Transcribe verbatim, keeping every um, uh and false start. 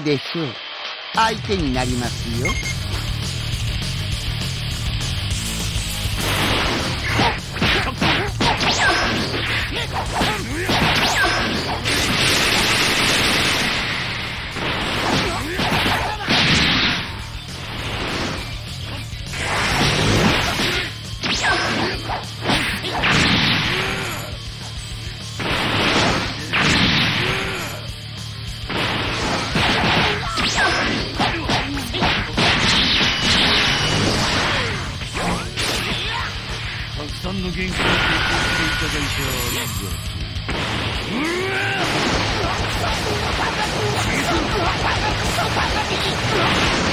でしょう。相手になりますよ。 たくさんの元気を提供していただいてありがとう。うわっ